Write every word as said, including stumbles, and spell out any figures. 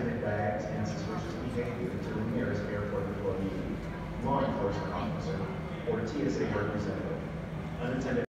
unattended bags and suspicious behavior to the nearest airport employee, law enforcement officer, or T S A representative. Unattended